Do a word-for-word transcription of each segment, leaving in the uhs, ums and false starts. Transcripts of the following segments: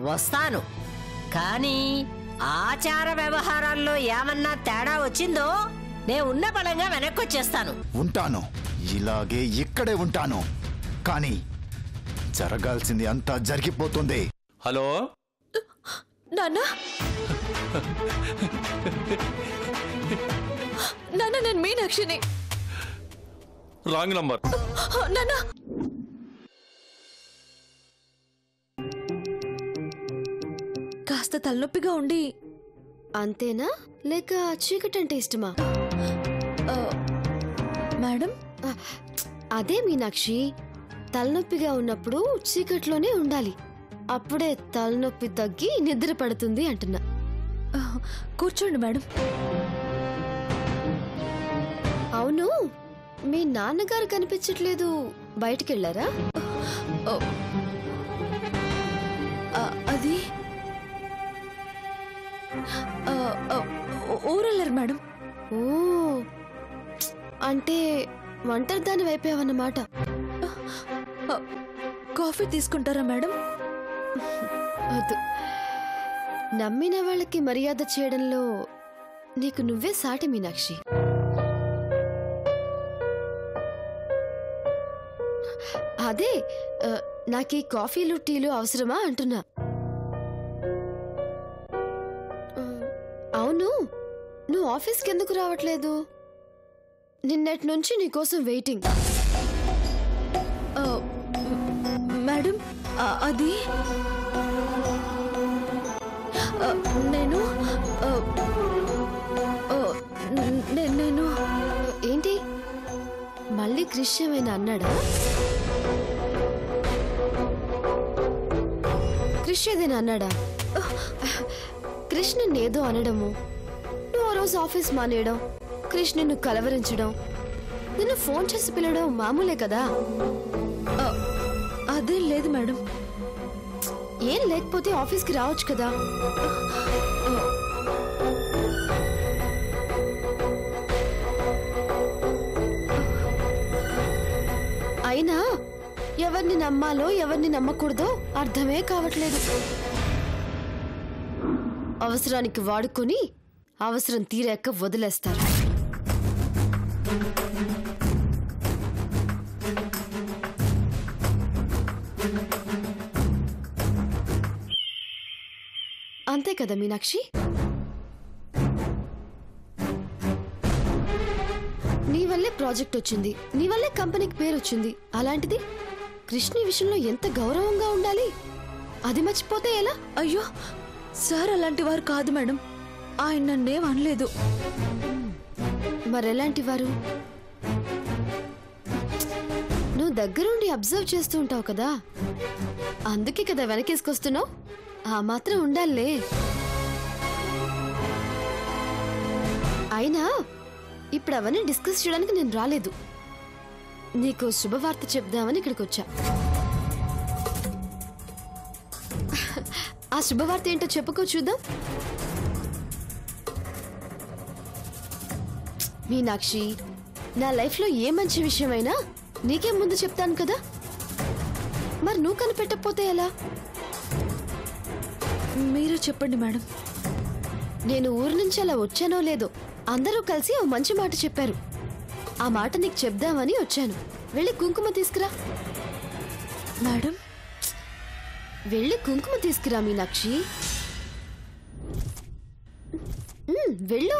వస్తాను. కానీ ఆచార వ్యవహారాల్లో ఏమన్నా తేడా వచ్చిందో నేను ఉన్న బలంగా వెనక్కొచ్చేస్తాను. ఉంటాను, ఇలాగే ఇక్కడే ఉంటాను. కానీ జరగాల్సింది అంతా జరిగిపోతుంది. హలో నాన్న, నాన్న నేను మీనాక్షిని. Wrong number. నాన్న కాస్త తలనొప్పిగా ఉండి అంతేనా, లేక చీకటి అంటే ఇష్టమా? మేడం అదే మీనాక్షి, తలనొప్పిగా ఉన్నప్పుడు చీకట్లోనే ఉండాలి. అప్పుడే తలనొప్పి తగ్గి నిద్ర పడుతుంది అంటున్నా. కూర్చోండి మేడం. అవును, మీ నాన్నగారు కనిపించట్లేదు, బయటికెళ్ళారా? అది ఊరెళ్ళారు మేడం. ఓ, అంటే ఒంటరి దాని వైపోయావన్నమాట. కాఫీ తీసుకుంటారా మేడం? వద్దు, నమ్మిన వాళ్ళకి మర్యాద చేయడంలో నీకు నువ్వే సాటి మీనాక్షి. అదే నాకీ కాఫీలు టీలు అవసరమా అంటున్నా. అవును, నువ్వు ఆఫీస్కి ఎందుకు రావట్లేదు? నిన్నటి నుంచి నీకోసం వెయిటింగ్. మేడం అది నేను నేను ఏంటి మళ్ళీ క్రిష్ ఏమైనా అన్నాడా? క్రిష్ ఏదైనా అన్నాడా? క్రిష్ నిన్నేదో అనడము, నువ్వు ఆ రోజు ఆఫీస్ మానేయడం, క్రిష్ నిన్ను కలవరించడం, నిన్ను ఫోన్ చేసి పిలవడం మామూలే కదా. అదేం లేదు మేడం. ఏం లేకపోతే ఆఫీస్కి రావచ్చు కదా. అయినా ఎవరిని నమ్మాలో ఎవరిని నమ్మకూడదో అర్థమే కావట్లేదు. అవసరానికి వాడుకొని అవసరం తీరాక వదిలేస్తారు. అంతే కదా మీనాక్షి? నీ వల్లే ప్రాజెక్ట్ వచ్చింది, నీ వల్లే కంపెనీకి పేరు వచ్చింది. అలాంటిది కృష్ణ విషయంలో ఎంత గౌరవంగా ఉండాలి, అది మర్చిపోతే ఎలా? అయ్యో సార్ అలాంటి వారు కాదు మేడం, ఆయన నన్నేం అనలేదు. మరెలాంటి వారు? నువ్వు దగ్గరుండి అబ్జర్వ్ చేస్తూ ఉంటావు కదా, అందుకే కదా వెనకేసుకొస్తున్నావు. ఆ మాత్రం ఉండాలే. అయినా ఇప్పుడు అవన్నీ డిస్కస్ చేయడానికి నేను రాలేదు, నీకు శుభవార్త చెప్దామని ఇక్కడికి వచ్చా. ఆ శుభవార్త ఏంటో చెప్పుకో చూద్దాం. మీనాక్షి, నా లైఫ్లో ఏ మంచి విషయమైనా నీకే ముందు చెప్తాను కదా, మరి నువ్వు కనిపెట్టకపోతే ఎలా? మీరు చెప్పండి మేడం. నేను ఊరు నుంచి అలా వచ్చానో లేదో అందరూ కలిసి ఓ మంచి మాట చెప్పారు. ఆ మాట నీకు చెప్దామని వచ్చాను. వెళ్ళి కుంకుమ తీసుకురా. మేడం వెళ్ళి కుంకుమ తీసుకురా మీనాక్షి. వెళ్ళు.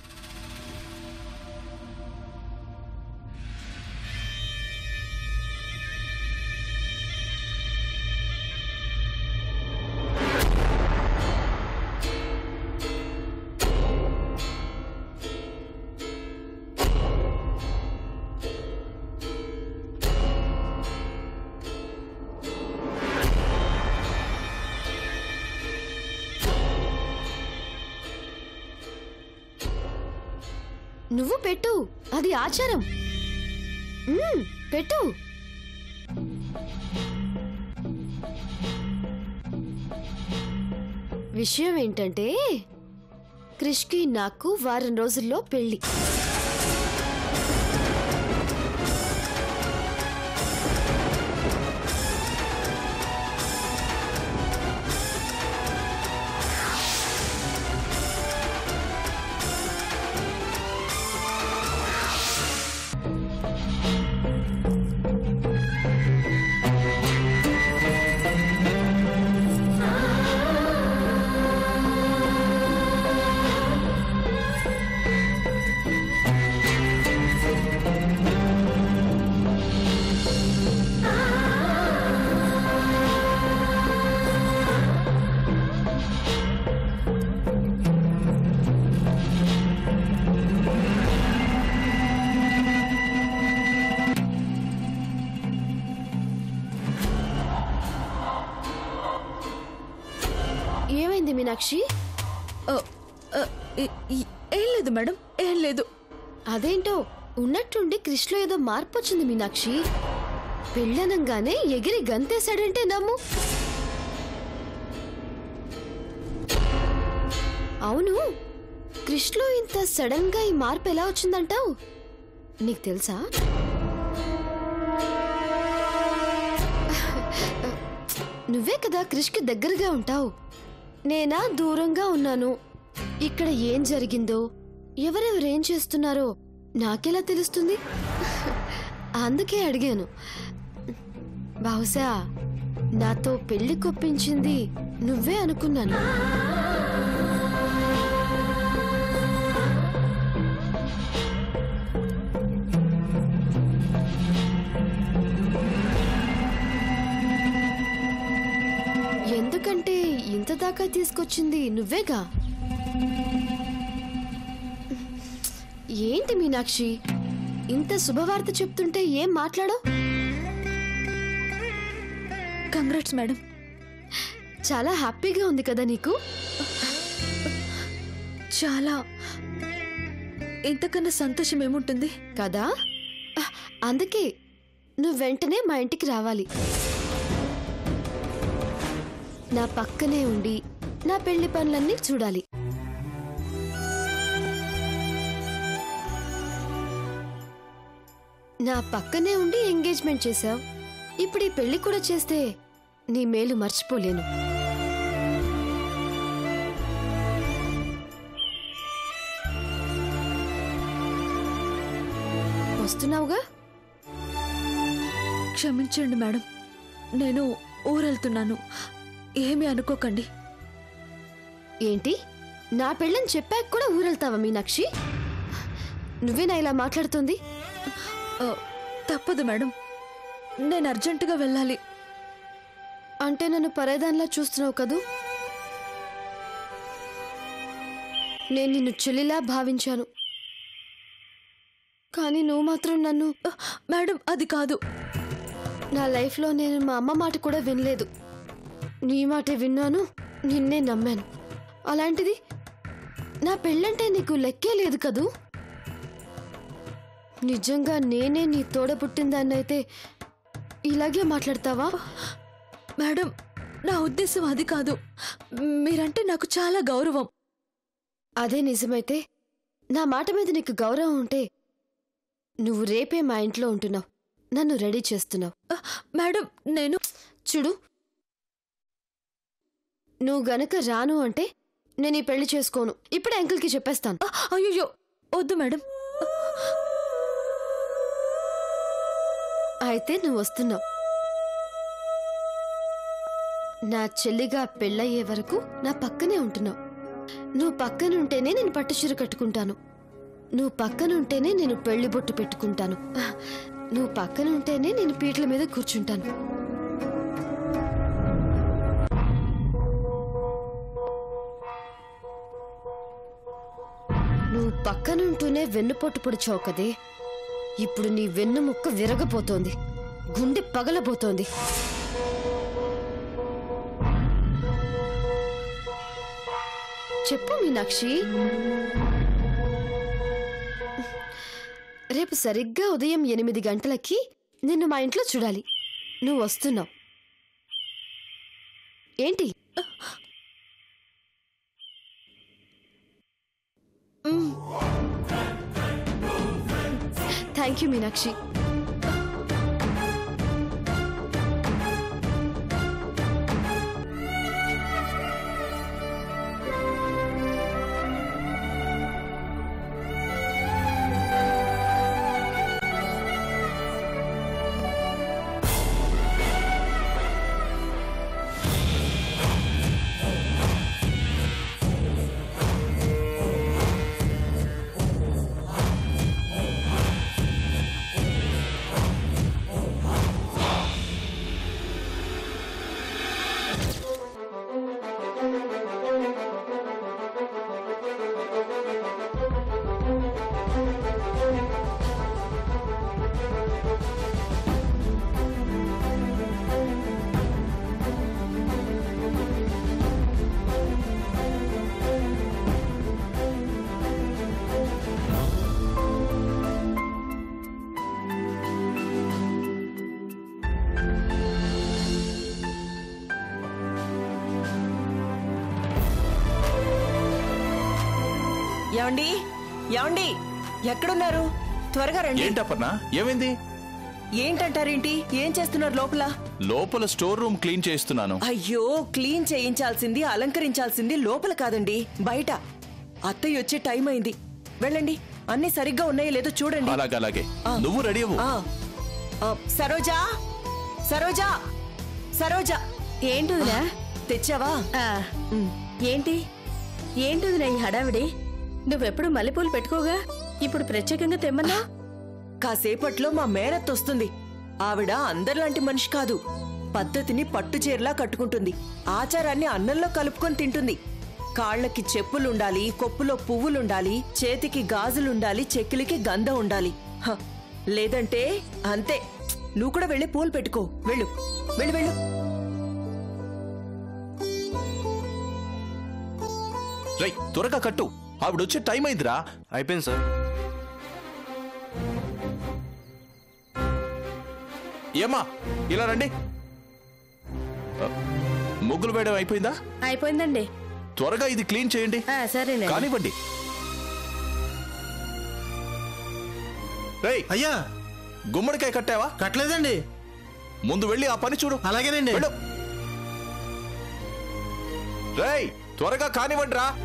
నువ్వు పెట్టు, అది ఆచారం. పెట్టు. విషయం ఏంటంటే క్రిష్కి నాకు వారం రోజుల్లో పెళ్లి. ఏమైంది మీనాక్షి? ఏం లేదు మేడం, ఏం లేదు. అదేంటో ఉన్నట్టుండి క్రిష్లో ఏదో మార్పు వచ్చింది మీనాక్షి. పెళ్ళనంగానే ఎగిరి గంతేశాడంటే నమ్ము. అవును, క్రిష్లో ఇంత సడన్ గా ఈ మార్పు ఎలా వచ్చిందంటావు? నీకు తెలుసా? నువ్వే కదా క్రిష్కి దగ్గరగా ఉంటావు. నేనా దూరంగా ఉన్నాను. ఇక్కడ ఏం జరిగిందో, ఎవరెవరేం చేస్తున్నారో నాకెలా తెలుస్తుంది? అందుకే అడిగాను. బహుశా నాతో పెళ్లి కొప్పించింది నువ్వే అనుకున్నాను. ఎందుకంటే ఇంత దాకా తీసుకొచ్చింది నువ్వేగా. ఏంటి మీనాక్షి, ఇంత శుభవార్త చెప్తుంటే ఏం మాట్లాడో? Congrats madam. చాలా హ్యాపీగా ఉంది కదా నీకు? చాలా. ఇంతకన్నా సంతోషం ఏముంటుంది కదా. అందుకే నువ్వు వెంటనే మా ఇంటికి రావాలి. నా పక్కనే ఉండి నా పెళ్లి పనులన్నీ చూడాలి. నా పక్కనే ఉండి ఎంగేజ్మెంట్ చేశావు. ఇప్పుడు ఈ పెళ్లి కూడా చేస్తే నీ మేలు మర్చిపోలేను. వస్తున్నావుగా? క్షమించండి మేడం, నేను ఊరెళ్తున్నాను. ఏమీ అనుకోకండి. ఏంటి, నా పెళ్ళని చెప్పాక కూడా ఊరెళ్తావా మీనాక్షి? నువ్వేనా ఇలా మాట్లాడుతుంది? తప్పదు మేడం, నేను అర్జెంటుగా వెళ్ళాలి. అంటే నన్ను పరేదానిలా చూస్తున్నావు కదూ? నేను నిన్ను చెల్లిలా భావించాను, కానీ నువ్వు మాత్రం నన్ను... మేడం, అది కాదు. నా లైఫ్లో నేను మా అమ్మ మాట కూడా వినలేదు. నీ మాటే విన్నాను, నిన్నే నమ్మాను. అలాంటిది నా పెళ్ళంటే నీకు లెక్కే లేదు కదూ? నిజంగా నేనే నీ తోడ పుట్టిందాన్నైతే ఇలాగే మాట్లాడతావా? మేడం, నా ఉద్దేశం అది కాదు. మీరంటే నాకు చాలా గౌరవం. అదే నిజమైతే, నా మాట మీద నీకు గౌరవం ఉంటే నువ్వు రేపే మా ఇంట్లో ఉంటున్నావు, నన్ను రెడీ చేస్తున్నావు. మేడం, నేను... చూడు, నువ్వు గనక రాను అంటే నేను ఈ పెళ్లి చేసుకోను. ఇప్పుడే అంకుల్కి చెప్పేస్తాను. అయ్యో, వద్దు మేడం. అయితే నువ్వు వస్తున్నావు. నా చెల్లిగా పెళ్ళయ్యే వరకు నా పక్కనే ఉంటున్నావు. నువ్వు పక్కనుంటేనే నేను పట్టుచీర కట్టుకుంటాను. నువ్వు పక్కనుంటేనే నేను పెళ్లి బొట్టు పెట్టుకుంటాను. నువ్వు పక్కనుంటేనే నేను పీటల మీద కూర్చుంటాను. నువ్వు పక్కనుంటూనే వెన్నుపోటు పొడిచావు కదే. ఇప్పుడు నీ వెన్ను ముక్క విరగబోతోంది, గుండె పగలబోతోంది. చెప్పు మీనాక్షి. రేపు సరిగ్గా ఉదయం ఎనిమిది గంటలకి నిన్ను మా ఇంట్లో చూడాలి. నువ్వు వస్తున్నావు ఏంటి? Thank you Meenakshi. ఏమండి ఏమండి ఎక్కడున్నారు? త్వరగా రండి. ఏంటప్పన్నా ఏమైంది? ఏంటంటారేంటి? ఏం చేస్తున్నారు లోపల? లోపల స్టోర్ రూమ్ క్లీన్ చేస్తున్నాను. అయ్యో, క్లీన్ చేయించాల్సింది, అలంకరించాల్సింది లోపల కాదండి, బయట. అత్తయ్య వచ్చే టైం అయింది. వెళ్ళండి, అన్ని సరిగ్గా ఉన్నాయో లేదో చూడండి. అలాగే అలాగే. నువ్వు రెడీ అవ్వు. సరోజా, సరోజా, సరోజా. ఏంటిదిరా? తెచ్చావా? ఏంటి ఏంటిదిరా ఈ హడావిడి? నువ్వెప్పుడు మల్లెపూలు పెట్టుకోగా, ఇప్పుడు ప్రత్యేకంగా తెమ్మన్నా? కాసేపట్లో మా మేనత్త వస్తుంది. ఆవిడ అందరిలాంటి మనిషి కాదు. పద్ధతిని పట్టు చీరలా కట్టుకుంటుంది. ఆచారాన్ని అన్నంలో కలుపుకొని తింటుంది. కాళ్ళకి చెప్పులుండాలి, కొప్పులో పువ్వులుండాలి, చేతికి గాజులుండాలి, చెక్కిలికి గంధం ఉండాలి. హ, లేదంటే అంతే. నువ్వు కూడా వెళ్ళి పూలు పెట్టుకో. వెళ్ళు వెళ్ళు వెళ్ళు. రై, త్వరగా కట్టు, ఆవిడొచ్చే టైం అయిందిరా. అయిపోయింది సార్. ఏమ్మా ఇలా రండి. ముగ్గులు వేయడం అయిపోయిందా? అయిపోయిందండి. త్వరగా ఇది క్లీన్ చేయండి. సరేనండి. కానివ్వండి. రేయ్, అయ్యా గుమ్మడికాయ కట్టావా? కట్టలేదండి. ముందు వెళ్ళి ఆ పని చూడు. అలాగేనండి. వెళ్ళు. రేయ్, త్వరగా కానివ్వండి రా.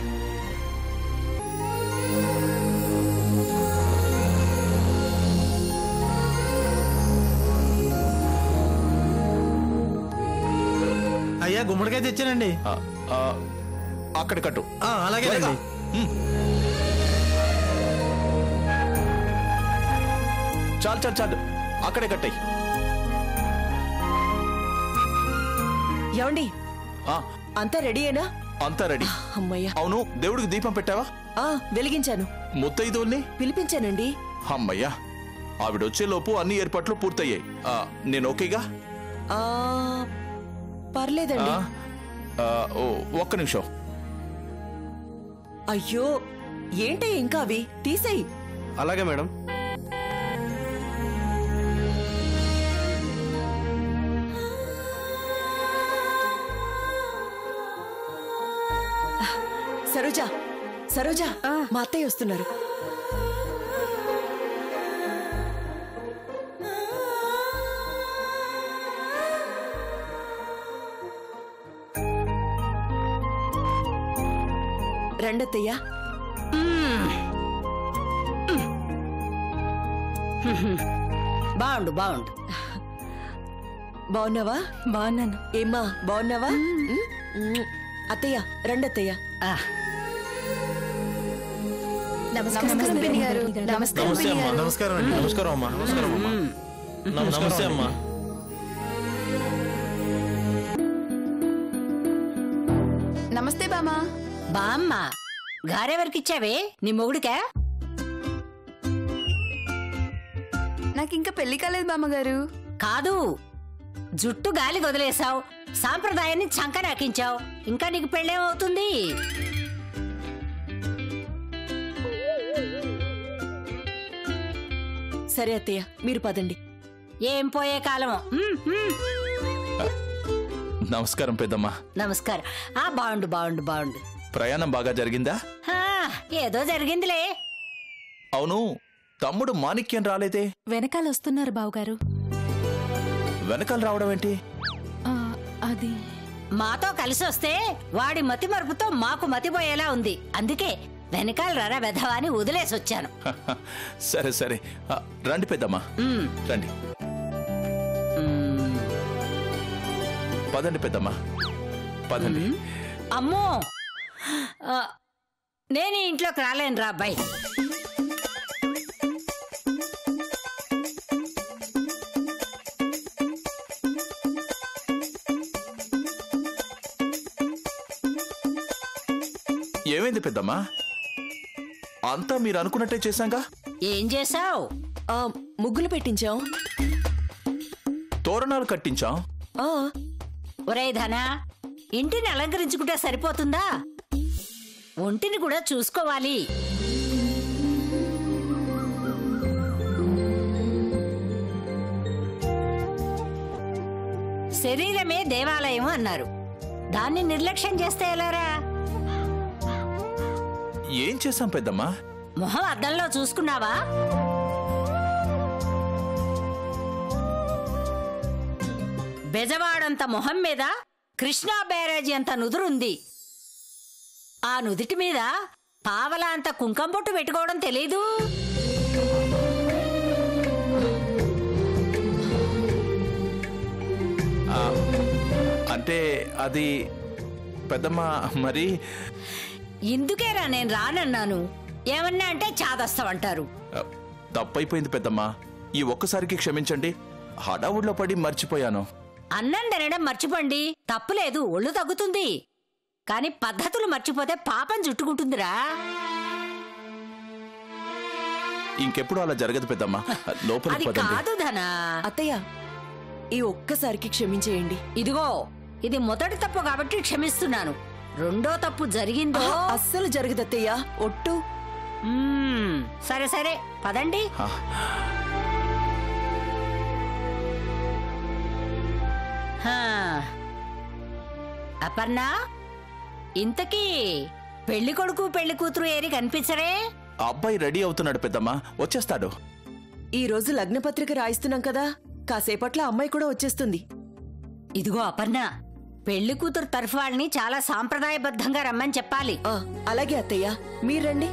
అయ్యా గుమ్మడికాయ తెచ్చానండి. అక్కడ కట్టు. అలాగేనండి. చాలు చాలు చాలు, అక్కడే కట్టాయి. ఏమండి, అంతా రెడీయేనా? అంతా రెడీ. అమ్మయ్యా. అవును, దేవుడికి దీపం పెట్టావా? ఆ వెలిగించాను. ముత్తైదుల్ని పిలిపించానండి. అమ్మయ్యా, ఆవిడొచ్చే లోపు అన్ని ఏర్పాట్లు పూర్తయ్యాయి. నేను ఓకేగా? ఆ పర్లేదండి. ఒక్క నిమిషం. అయ్యో, ఏంటే ఇంకా అవి తీసేయి. అలాగే మేడం. సరోజా, సరోజా, మా అత్తయ్య వస్తున్నారు. రండత్తయ్యా. బాగుండు బాగుండు. బాగున్నావా? బాగున్నాను. ఏమ్మా, బాగున్నావా? అత్తయ్య, రండత్తయ్య. నమస్కారం గారు. నమస్కారం. నమస్కారం అండి. నమస్కారం అమ్మా. నమస్కారం అమ్మా. నమస్తే అమ్మా. నమస్తే బామా. బామ్మ, గారెవరికిచ్చావే? నీ మొగుడికా? నాకింకా పెళ్లి కాలేదు బామ్మగారు. కాదు, జుట్టు గాలి వదిలేసావు, సాంప్రదాయాన్ని చంకనాకించావు, ఇంకా నీకు పెళ్ళేమవుతుంది? సరే అత్తయ్య, మీరు పదండి. ఏం పోయే కాలమో. నమస్కారం పెద్దమ్మా. నమస్కారం. ఆ బాగుండు బాగుండు బాగుండు. ప్రయాణం బాగా జరిగిందా? ఏదో జరిగిందిలే. అవును, తమ్ముడు మాణిక్యం రాలేదే? వెనకాల వస్తున్నారు బావగారు. వెనకాల రావడం ఏంటి? అది మాతో కలిసి వస్తే వాడి మతి మరుపుతో మాకు మతిపోయేలా ఉంది. అందుకే వెనకాల రారా వెధవా అని వదిలేసి వచ్చాను. సరే సరే, రండి పెద్దమ్మా, రండి. పదండి పెద్దమ్మా, పదండి. అమ్మో, నేను ఇంట్లోకి రాలేను రా అబ్బాయి. ఏమైంది పెద్దమ్మా? అంతా మీరు అనుకున్నట్టే చేశాంగా. ఏం చేశావు? ముగ్గులు పెట్టించాం, తోరణాలు కట్టించాం. ఒరే ధనా, ఇంటిని అలంకరించుకుంటే సరిపోతుందా? ఒంటిని కూడా చూసుకోవాలి. శరీరమే దేవాలయం అన్నారు. దాన్ని నిర్లక్ష్యం చేస్తే ఎలారా? ఏం చేశాం పెద్దమ్మా? మొహం అద్దంలో చూసుకున్నావా? బెజవాడంత మొహం మీద కృష్ణా బ్యారేజీ అంత నుదురుంది. ఆ నుదిటి మీద పావలా అంత కుంకం బొట్టు పెట్టుకోవడం తెలీదు. అంటే అది పెద్దమ్మా మరి ఇందుకేరా నేను రానన్నాను. ఏమన్నా అంటే చాదస్తావంటారు. తప్పైపోయింది పెద్దమ్మా, ఈ ఒక్కసారికి క్షమించండి. హడావుడిలో పడి మర్చిపోయాను. అన్నం తినడం మర్చిపోండి, తప్పులేదు, ఒళ్ళు తగ్గుతుంది. కాని పద్ధతులు మర్చిపోతే పాపం చుట్టుకుంటుందిరా. ఇంకెప్పుడు అలా జరగదు పెద్దమ్మా. లోపలికి అది కాదు ధనా. అత్తయ్య, ఈ ఒక్కసారికి క్షమించేయండి. ఇదిగో, ఇది మొదటి తప్పు కాబట్టి క్షమిస్తున్నాను. రెండో తప్పు జరిగిందో అస్సలు జరగదు అత్తయ్య, ఒట్టు. మ్మ్, సరే సరే పదండి. హా. అపర్ణ, ఇంతకీ పెళ్లి కొడుకు పెళ్లి కూతురు ఏరి కనిపించరే? అబ్బాయి రెడీ అవుతున్నాడు పెద్దమ్మా, వచ్చేస్తాడు. ఈ రోజు లగ్నపత్రిక రాయిస్తున్నాం కదా, కాసేపట్లో అమ్మాయి కూడా వచ్చేస్తుంది. ఇదిగో అపర్ణ, పెళ్లి కూతురు తరఫు వాళ్ళని చాలా సాంప్రదాయబద్ధంగా రమ్మని చెప్పాలి. ఆ, అలాగే అత్తయ్య, మీరండి.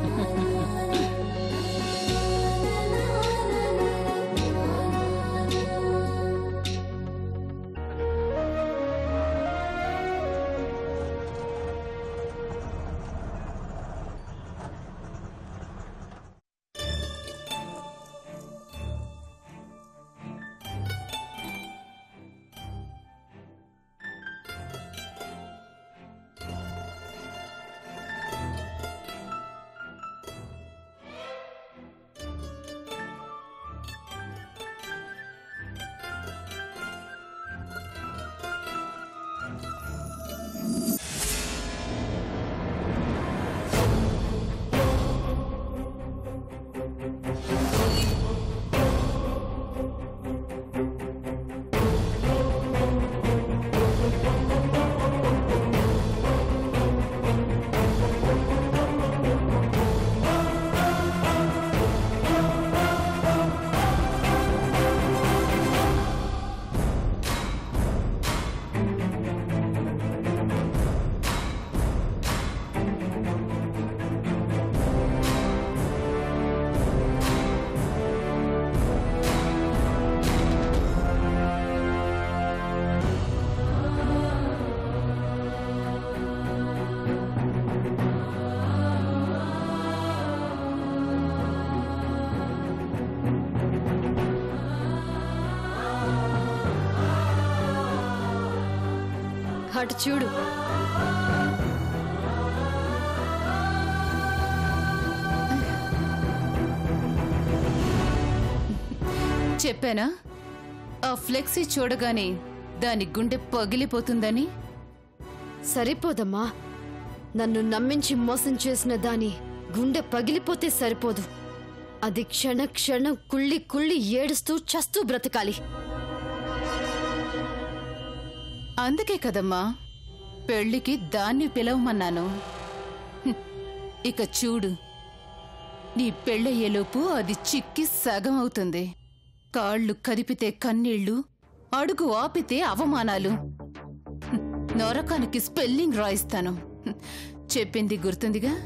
అటు చూడు. చెప్పానా ఆ ఫ్లెక్సీ చూడగానే దాని గుండె పగిలిపోతుందని? సరిపోదమ్మా, నన్ను నమ్మించి మోసం చేసిన దాని గుండె పగిలిపోతే సరిపోదు. అది క్షణ క్షణం కుళ్ళి కుళ్ళి ఏడుస్తూ చస్తూ బ్రతకాలి. అందుకే కదమ్మా పెళ్లికి దాన్ని పిలవమన్నాను. ఇక చూడు, నీ పెళ్ళయ్యేలోపు అది చిక్కి సగం అవుతుంది. కాళ్ళు కదిపితే కన్నీళ్లు, అడుగు ఆపితే అవమానాలు. నరకానికి స్పెల్లింగ్ రాయిస్తాను. చెప్పింది గుర్తుందిగా?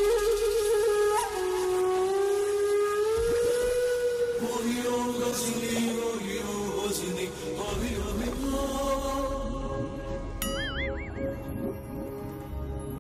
Sing